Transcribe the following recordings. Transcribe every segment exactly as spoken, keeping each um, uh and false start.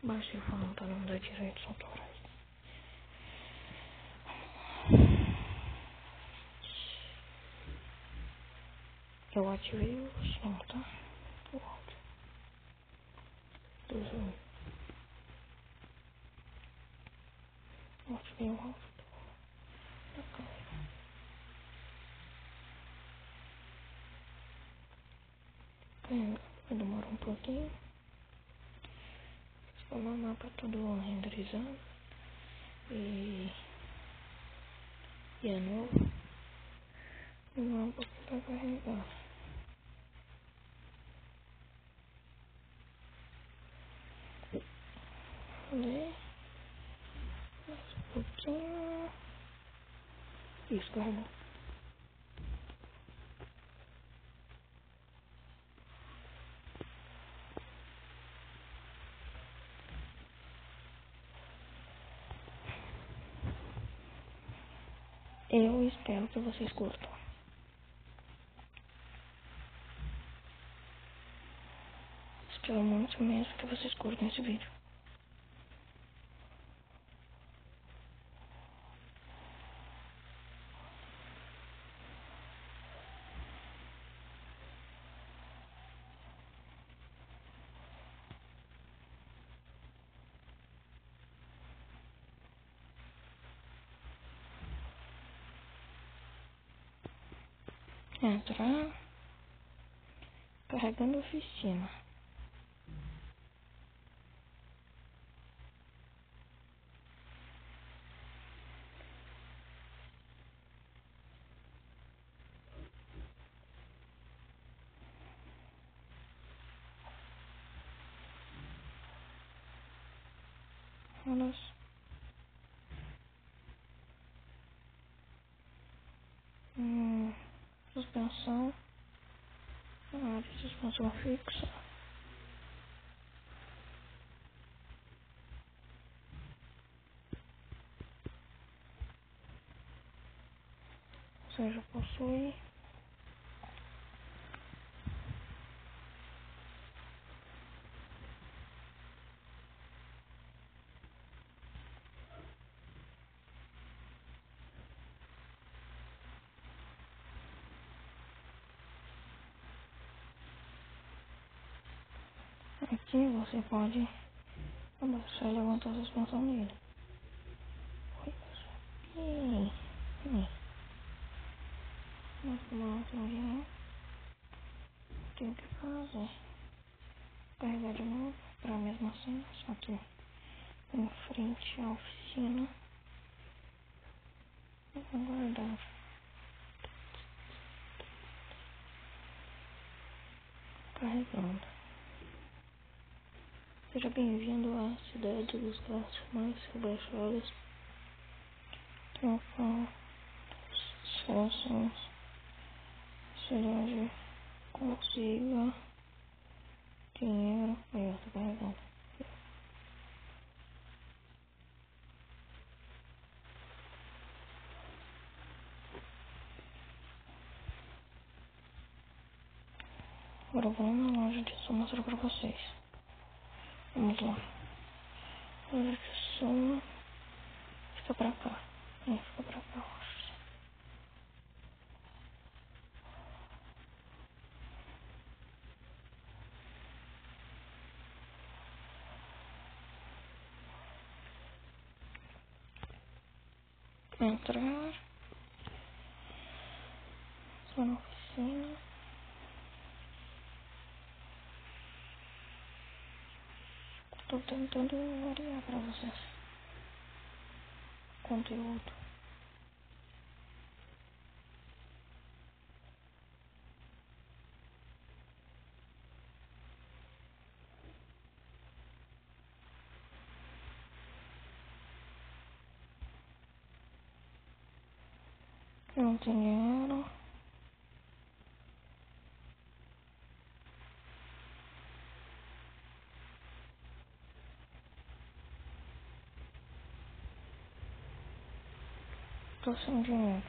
Baixei falando para não dar direitos autorais. Eu ativei o som, tá? O áudio. Do Zoom. Eu ativei o áudio da câmera. É, vai demorar um pouquinho. O mapa tudo renderizando. E, e é novo. Demora um pouquinho pra carregar. Falei. Mais um pouquinho. Isso, carregou. Eu espero que vocês curtam. Espero muito mesmo que vocês curtam esse vídeo. Entrar. Carregando a oficina. Olha só. Hum, suspensão. Ah, de suspensão fixa. Ou seja, possui. Aqui você pode abaixar e levantar a suspensão dele. E, e, mas como não tem dinheiro, tenho que fazer. Carregar de novo para a mesma cena, só que em frente à oficina. E aguardar. Carregando. Seja bem-vindo à cidade dos gatos mais rebaixados. Triunfal. Seleções. Cidade. Consiga. Dinheiro. Aí, ó, tô carregando. Agora eu vou na loja de som mostrar pra vocês. Vamos lá. Loja de som. Fica pra cá. É, fica pra cá, eu acho. Entrar. Só na oficina. Tô tentando variar pra vocês. Conteúdo. Não tem dinheiro. Tô sem dinheiro.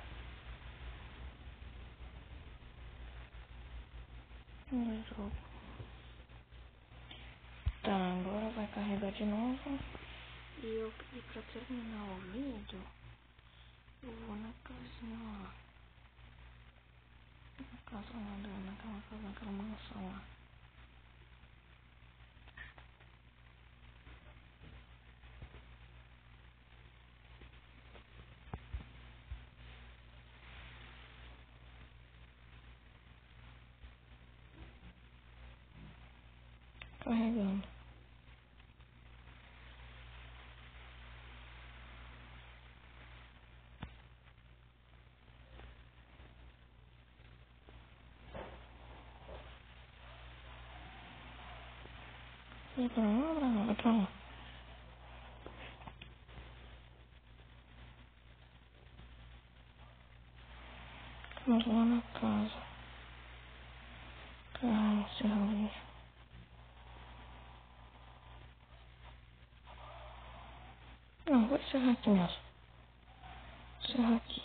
No jogo. Tá, agora vai carregar de novo. E eu e pra terminar o vídeo, eu vou na casinha lá. Na casa lá, naquela casa, naquela mansão lá. Carregando. Vai pra lá, vai pra lá, vai pra lá. Vamos lá na casa. Ai, encerrar o vídeo. Não, vou encerrar aqui mesmo. Encerrar aqui.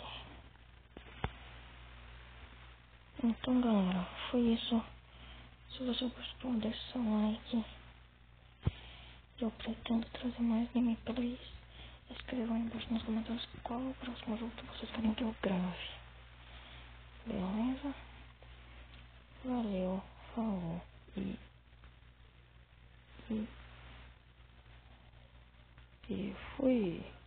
Então, galera, foi isso. Se você gostou, deixa seu like. Eu pretendo trazer mais gameplays. Escrevam aí embaixo nos comentários qual é o próximo jogo que vocês querem que eu grave. Beleza? Valeu, falou e, e, e fui.